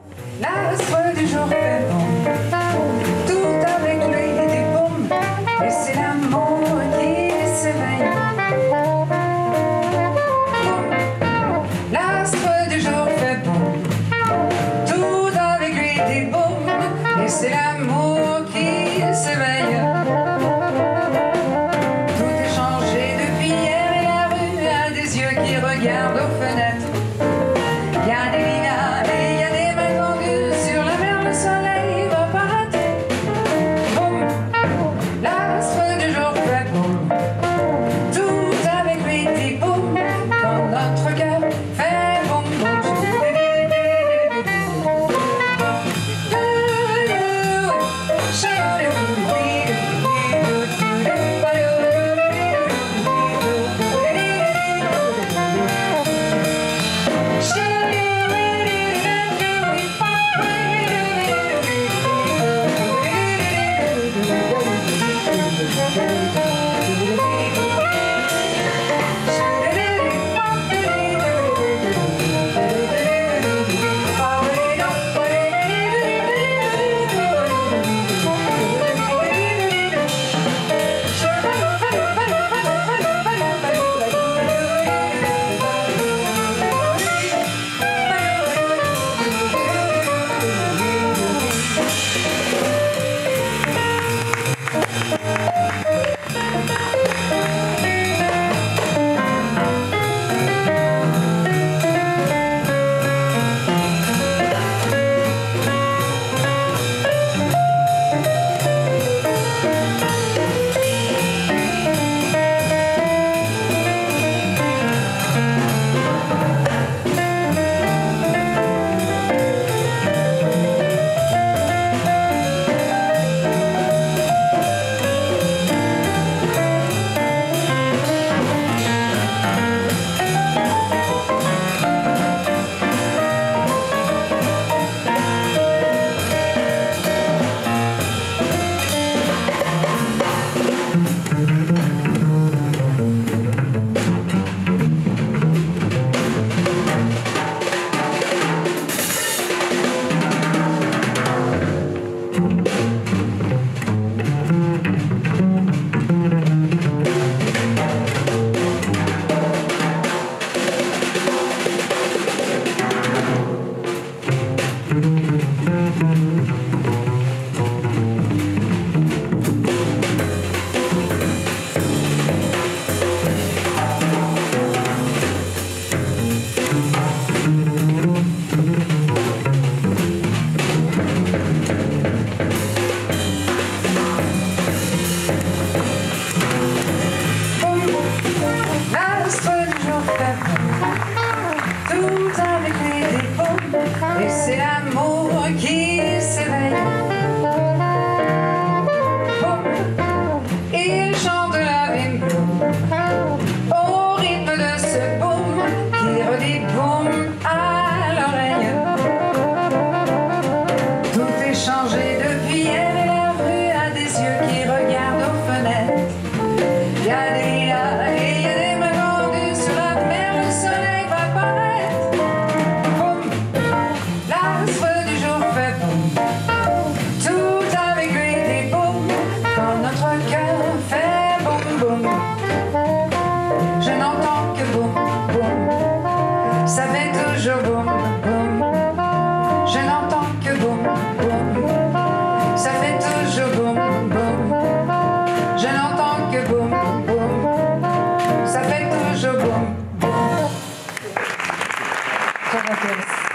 L'astre du jour fait bon, tout avec lui des bombes, et c'est l'amour qui s'éveille. L'astre du jour fait bon, tout avec lui des bombes, et c'est l'amour qui s'éveille. Tout est changé depuis hier et la rue a des yeux qui regardent aux fenêtres. Il y a des lilas et il y a des mains tendues sur la mer, le soleil va paraître. Boum, l'astre du jour fait boum, tout avec lui dit boum, quand notre cœur fait boum boum. Et c'est l'amour qui s'éveille. Il chante la bim boum au rythme de ce boum qui redit boum à l'oreille. Tout est changé depuis hier et la rue a des yeux qui regardent aux fenêtres. Il y a des lilas et il y a des mains tendues sur la mer, le soleil va paraître. Boum, l'astre du jour fait boum, tout avec lui des boum, quand notre cœur fait boum boum. Je n'entends que boum boum, ça fait toujours boum boum. Je n'entends que boum boum, ça fait toujours boum boum. Je n'entends que boum boum, ça fait toujours boum boum.